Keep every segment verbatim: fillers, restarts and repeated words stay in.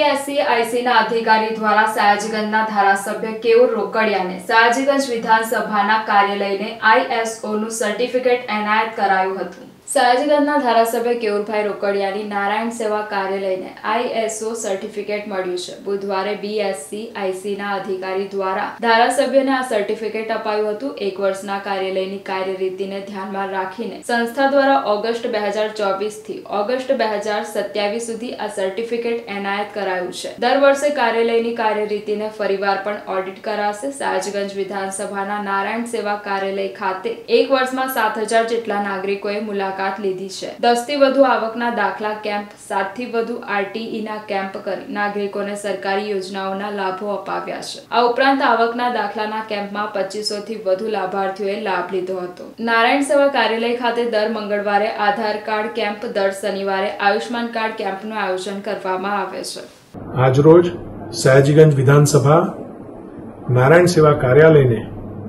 બીએસસીઆઈસીના અધિકારી દ્વારા સયાજીગંજના ધારાસભ્ય કેયુર રોકડિયાને સયાજીગંજ વિધાનસભાના કાર્યાલયને આઈએસઓનું સર્ટિફિકેટ એનાયત કરાયું હતું। સયાજીગંજના ધારાસભ્ય કેયુરભાઈ રોકડિયાની નારાયણ સેવા કાર્યાલયને આઈએસઓ સર્ટિફિકેટ મળ્યું છે। બુધવારે બીએસસીઆઈસીના અધિકારી દ્વારા ધારાસભ્યને આ સર્ટિફિકેટ અપાયું હતું। એક વર્ષના કાર્યાલયની કાર્યરીતિને ધ્યાનમાં રાખીને સંસ્થા દ્વારા ઓગસ્ટ બે હજાર ચોવીસ થી ઓગસ્ટ બે હજાર સત્યાવીસ સુધી આ સર્ટિફિકેટ એનાયત કરાયું છે। દર વર્ષે કાર્યાલયની કાર્યરીતિને ફરીવાર પણ ઓડિટ કરાશે। સયાજીગંજ વિધાનસભાના નારાયણ સેવા કાર્યાલય ખાતે એક વર્ષમાં સાત હજાર જેટલા નાગરિકોએ મુલાકાત લીધી છે। દસ થી વધુ આવકના દાખલા કેમ્પ, સાત થી વધુ આરટીઈ ના કેમ્પ કરી નાગરિકોને સરકારી યોજનાઓના લાભો અપાવ્યા છે। આ ઉપરાંત આવકના દાખલાના કેમ્પમાં પચીસો થી વધુ લાભાર્થીઓએ લાભ લીધો હતો। નારાયણ સેવા કાર્યાલય ખાતે દર મંગળવારે આધાર કાર્ડ કેમ્પ, દર શનિવારે આયુષ્માન કાર્ડ કેમ્પનું આયોજન કરવામાં આવે છે। આજરોજ સયાજીગંજ વિધાનસભા નારાયણ સેવા કાર્યાલયને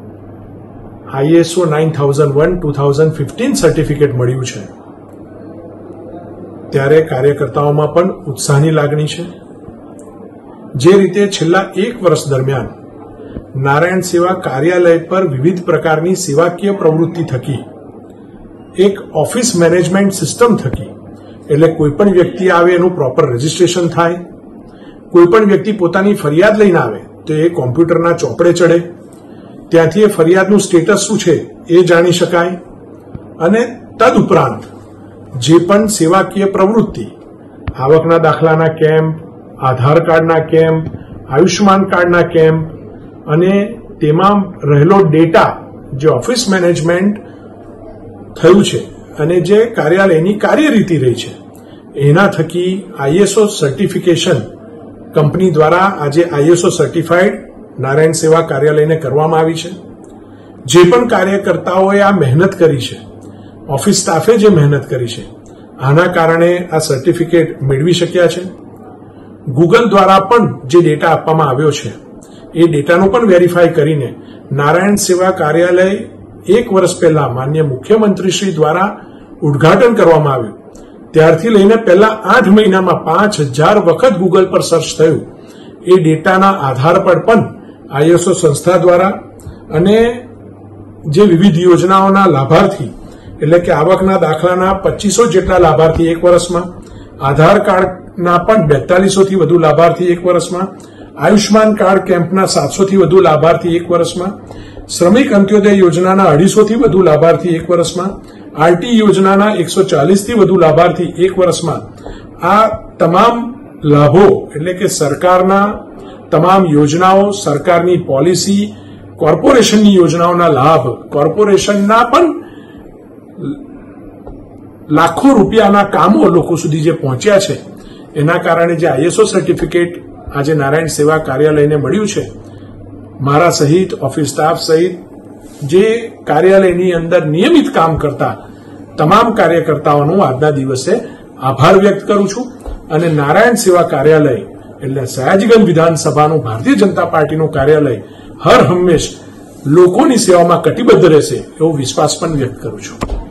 ISO nine thousand one two thousand fifteen certificate મળ્યું છે, ત્યારે કાર્યકર્તાઓમાં પણ ઉત્સાહની લાગણી છે। જે રીતે છેલ્લા એક વર્ષ દરમિયાન નારાયણ સેવા કાર્યાલય પર વિવિધ પ્રકારની સેવાકીય પ્રવૃત્તિ થકી એક ઓફિસ મેનેજમેન્ટ સિસ્ટમ થકી, એટલે કોઈપણ વ્યક્તિ આવે એનું પ્રોપર રજીસ્ટ્રેશન થાય, કોઈપણ વ્યક્તિ પોતાની ફરિયાદ લઈને આવે તો એ કોમ્પ્યુટરના ચોપડે ચડે, ત્યાંથી એ ફરિયાદનું સ્ટેટસ શું છે એ જાણી શકાય, અને તદુપરાંત જે પણ સેવાકીય પ્રવૃત્તિ, આવકના દાખલાના કેમ્પ, આધાર કાર્ડના કેમ્પ, આયુષ્માન કાર્ડના કેમ્પ અને તેમાં રહેલો ડેટા જે ઓફિસ મેનેજમેન્ટ થયું છે અને જે કાર્યાલયની કાર્યરીતિ રહી છે એના થકી આઈએસઓ સર્ટિફિકેશન કંપની દ્વારા આજે આઈએસઓ સર્ટિફાઈડ નારાયણ સેવા કાર્યાલયને કરવામાં આવી છે। જે પણ કાર્યકર્તાઓએ આ મહેનત કરી છે, ઓફિસ સ્ટાફે જે મહેનત કરી છે, આના કારણે આ સર્ટિફિકેટ મેળવી શક્યા છે। ગૂગલ દ્વારા પણ જે ડેટા આપવામાં આવ્યો છે એ ડેટાનું પણ વેરીફાઈ કરીને નારાયણ સેવા કાર્યાલય એક વર્ષ પહેલા માન્ય મુખ્યમંત્રીશ્રી દ્વારા ઉદ્ઘાટન કરવામાં આવ્યું ત્યારથી લઈને પહેલા આઠ મહિનામાં પાંચ હજાર વખત ગૂગલ પર સર્ચ થયું, એ ડેટાના આધાર પર પણ આઈએસઓ સંસ્થા દ્વારા અને જે વિવિધ યોજનાઓના લાભાર્થી, એટલે કે આવકના દાખલાના પચીસો જેટલા લાભાર્થી એક વર્ષમાં, આધાર કાર્ડના પણ બેતાલીસો થી વધુ લાભાર્થી એક વર્ષમાં, આયુષ્માન કાર્ડ કેમ્પના સાતસો થી વધુ લાભાર્થી એક વર્ષમાં, શ્રમિક અંત્યોદય યોજનાના અઢીસો થી વધુ લાભાર્થી એક વર્ષમાં, આરટી યોજનાના એકસો ચાલીસ થી વધુ લાભાર્થી એક વર્ષમાં, આ તમામ લાભો એટલે કે સરકારના તમામ યોજનાઓ, સરકારની પોલિસી, કોર્પોરેશનની યોજનાઓના લાભ, કોર્પોરેશનના પણ લાખો રૂપિયાના કામો લોકો સુધી જે પહોંચ્યા છે, એના કારણે જે આઈએસઓ સર્ટિફિકેટ આજે નારાયણ સેવા કાર્યાલયને મળ્યું છે, મારા સહિત ઓફિસ સ્ટાફ સહિત જે કાર્યાલયની અંદર નિયમિત કામ કરતા તમામ કાર્યકર્તાઓનો આજના દિવસે આભાર વ્યક્ત કરું છું। અને નારાયણ સેવા કાર્યાલય એટલે સયાજીગંજ વિધાનસભાનું ભારતીય જનતા પાર્ટીનું કાર્યાલય હર હંમેશ લોકોની સેવામાં કટિબદ્ધ રહેશે એવો વિશ્વાસ પણ વ્યક્ત કરું છું।